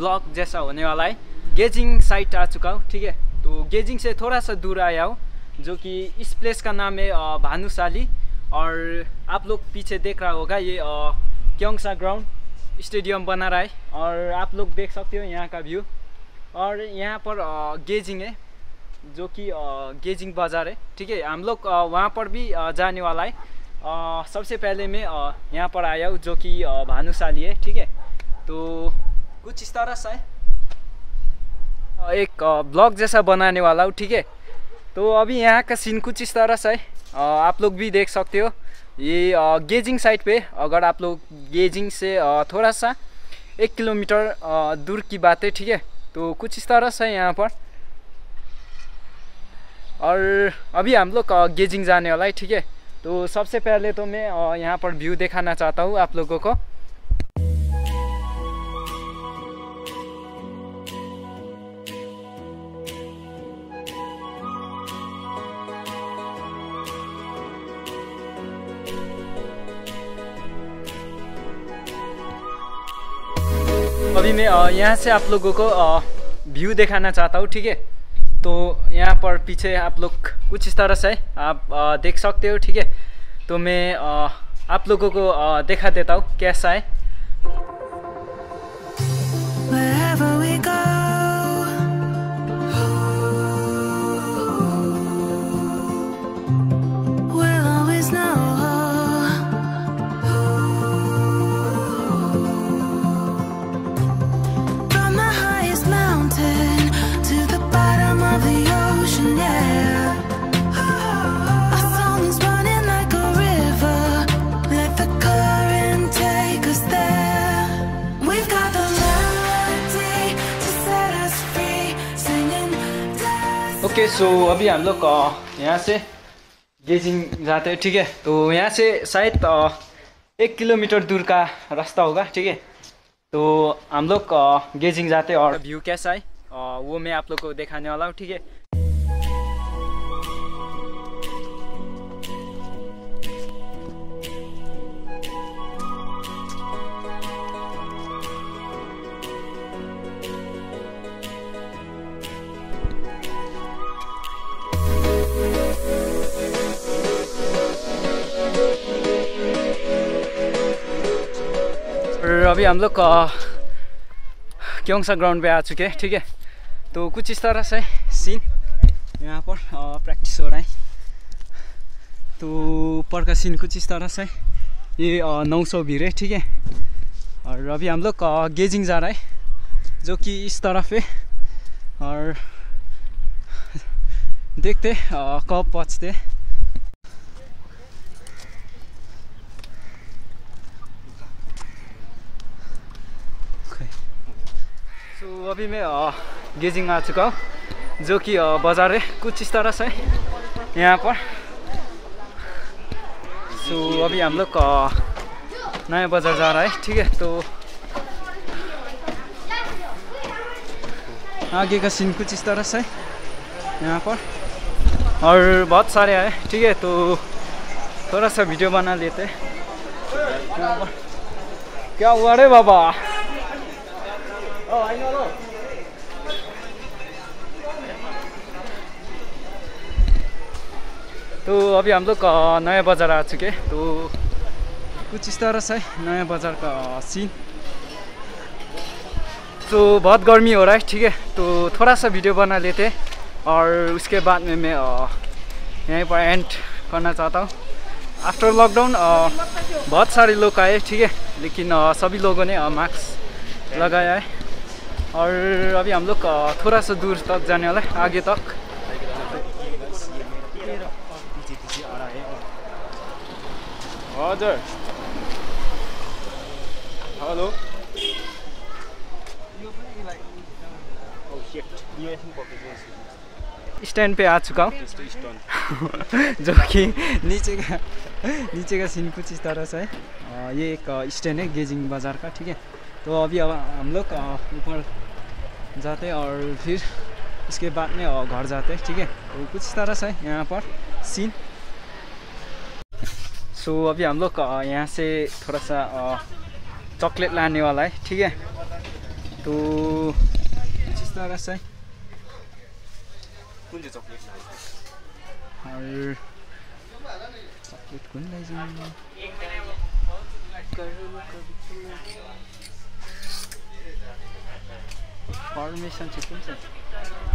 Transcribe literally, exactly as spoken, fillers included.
Blog जैसा होने वाला है। गेजिंग साइट आ चुका हूँ, ठीक है। तो गेजिंग से थोड़ा सा दूर आया हूँ, जो कि इस प्लेस का नाम है भानुशाली। और आप लोग पीछे देख रहा होगा ये क्योंगसा ग्राउंड स्टेडियम बना रहा है, और आप लोग देख सकते हो यहाँ का व्यू। और यहाँ पर गेजिंग है, जो कि गेजिंग बाज़ार है, ठीक है। हम लोग वहाँ पर भी जाने वाला है। सबसे पहले मैं यहाँ पर आया हूँ, जो कि भानुशाली है, ठीक है। तो कुछ इस तरह से है, एक ब्लॉग जैसा बनाने वाला हूँ, ठीक है। तो अभी यहाँ का सीन कुछ इस तरह से है, आप लोग भी देख सकते हो। ये गेजिंग साइट पे, अगर आप लोग गेजिंग से थोड़ा सा एक किलोमीटर दूर की बात है, ठीक है। तो कुछ इस तरह से है यहाँ पर। और अभी हम लोग गेजिंग जाने वाला है, ठीक है। तो सबसे पहले तो मैं यहाँ पर व्यू दिखाना चाहता हूँ आप लोगों को। अभी मैं यहाँ से आप लोगों को व्यू दिखाना चाहता हूँ, ठीक है। तो यहाँ पर पीछे आप लोग कुछ इस तरह से आप देख सकते हो, ठीक है। तो मैं आप लोगों को दिखा देता हूँ कैसा है। ओके, सो अभी हम लोग यहाँ से गेजिंग जाते हैं, ठीक है। तो यहाँ से शायद एक किलोमीटर दूर का रास्ता होगा, ठीक है। तो हम लोग गेजिंग जाते हैं, और व्यू कैसा है वो मैं आप लोग को दिखाने वाला हूँ, ठीक है। अभी हम लोग क्योंगसा ग्राउंड पे आ चुके हैं, ठीक है। तो कुछ इस तरह से सीन यहाँ पर प्रैक्टिस हो रहा है। तो ऊपर का सीन कुछ इस तरह से, ये नौ सौ भीड़ है, ठीक है। और अभी हम लोग गेजिंग जा रहा है, जो कि इस तरफ है। और देखते कब पहुँचते। तो अभी मैं गेजिंग आ चुका हूँ, जो कि बाज़ार है कुछ इस तरह से यहाँ पर। तो अभी हम लोग नया बाज़ार जा रहा है, ठीक है। तो आगे का सीन कुछ इस तरह से यहाँ पर, और बहुत सारे आए, ठीक है। तो थोड़ा सा वीडियो बना लेते यहाँ पर। क्या हुआ रे बाबा? Oh, I know. तो अभी हम लोग नया बाज़ार आ चुके हैं। तो कुछ इस तरह से नया बाज़ार का सीन। तो बहुत गर्मी हो रहा है, ठीक है। तो थोड़ा सा वीडियो बना लेते हैं, और उसके बाद में मैं यहीं पर एंड करना चाहता हूँ। आफ्टर लॉकडाउन बहुत सारे लोग आए, ठीक है, लेकिन सभी लोगों ने मास्क लगाया है। और अभी हम लोग थोड़ा सा दूर तक जाने वाला है, आगे तक। हेलो, स्टैंड पे आ चुका हूँ जो कि नीचे का नीचे का सीन कुछ इस तरह से है। ये एक स्टैंड है गेजिंग बाज़ार का, ठीक है। तो अभी अब हम लोग ऊपर जाते हैं, और फिर उसके बाद में घर जाते हैं, ठीक है। तो कुछ इस तरह से है यहाँ पर सीन। सो so, अभी हम लोग यहाँ से थोड़ा सा चॉकलेट लाने वाला है, ठीक है। तो जिस तरह से कुन चाहिँ चकलेट लाग्यो और चॉकलेट कुन लैजाउँ फर्मेसन चाहिँ कुन चाहिँ